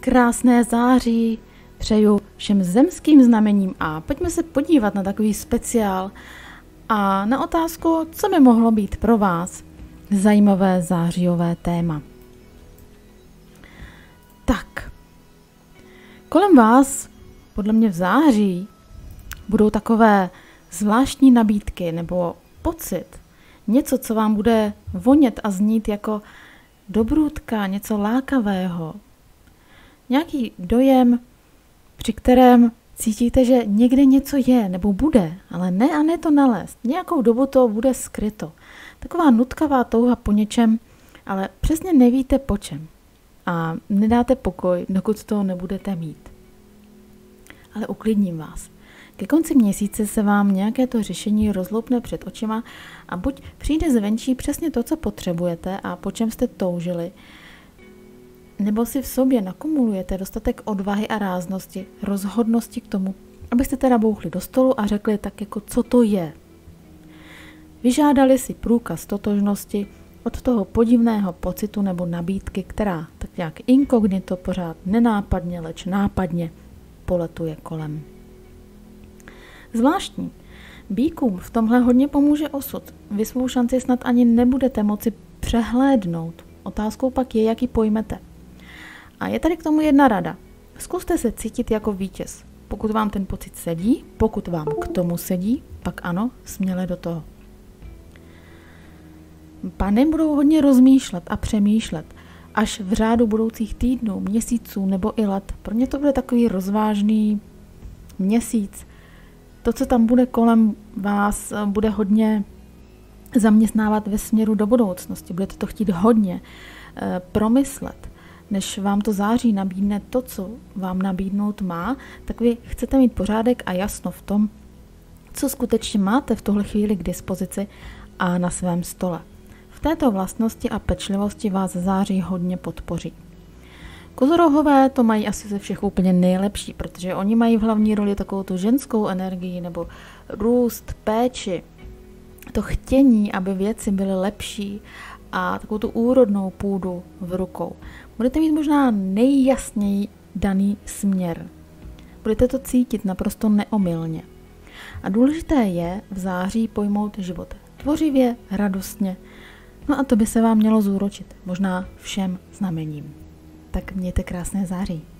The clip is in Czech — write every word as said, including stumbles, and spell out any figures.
Krásné září přeju všem zemským znamením a pojďme se podívat na takový speciál a na otázku, co by mohlo být pro vás zajímavé zářijové téma. Tak, kolem vás, podle mě v září, budou takové zvláštní nabídky nebo pocit, něco, co vám bude vonět a znít jako dobrůdka, něco lákavého. Nějaký dojem, při kterém cítíte, že někde něco je nebo bude, ale ne a ne to nalézt. Nějakou dobu to bude skryto. Taková nutkavá touha po něčem, ale přesně nevíte po čem. A nedáte pokoj, dokud to nebudete mít. Ale uklidním vás. Ke konci měsíce se vám nějaké to řešení rozloupne před očima a buď přijde zvenčí přesně to, co potřebujete a po čem jste toužili, nebo si v sobě nakumulujete dostatek odvahy a ráznosti, rozhodnosti k tomu, abyste teda bouchli do stolu a řekli tak jako, co to je. Vyžádali si průkaz totožnosti od toho podivného pocitu nebo nabídky, která tak nějak inkognito pořád nenápadně, leč nápadně poletuje kolem. Zvláštní. Býkům v tomhle hodně pomůže osud. Vy svou šanci snad ani nebudete moci přehlédnout. Otázkou pak je, jak ji pojmete. A je tady k tomu jedna rada. Zkuste se cítit jako vítěz. Pokud vám ten pocit sedí, pokud vám k tomu sedí, pak ano, směle do toho. Pany budou hodně rozmýšlet a přemýšlet, až v řádu budoucích týdnů, měsíců nebo i let. Pro ně to bude takový rozvážný měsíc. To, co tam bude kolem vás, bude hodně zaměstnávat ve směru do budoucnosti. Budete to chtít hodně e, promyslet. Než vám to září nabídne to, co vám nabídnout má, tak vy chcete mít pořádek a jasno v tom, co skutečně máte v tuhle chvíli k dispozici a na svém stole. V této vlastnosti a pečlivosti vás září hodně podpoří. Kozorohové to mají asi ze všech úplně nejlepší, protože oni mají v hlavní roli takovou tu ženskou energii nebo růst, péči, to chtění, aby věci byly lepší a takovou tu úrodnou půdu v rukou. Budete mít možná nejjasněji daný směr. Budete to cítit naprosto neomylně. A důležité je v září pojmout život tvořivě, radostně. No a to by se vám mělo zúročit, možná všem znamením. Tak mějte krásné září.